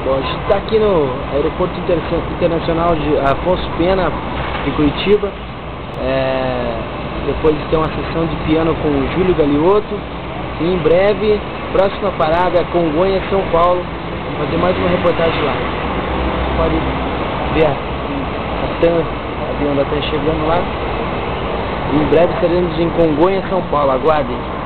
Bom, a gente está aqui no Aeroporto Internacional de Afonso Pena, em Curitiba. Depois de ter uma sessão de piano com o Júlio Galiotto. E em breve, próxima parada, Congonhas, São Paulo. Vou fazer mais uma reportagem lá. Pode ver o avião da TAM chegando lá. Em breve estaremos em Congonhas, São Paulo. Aguardem.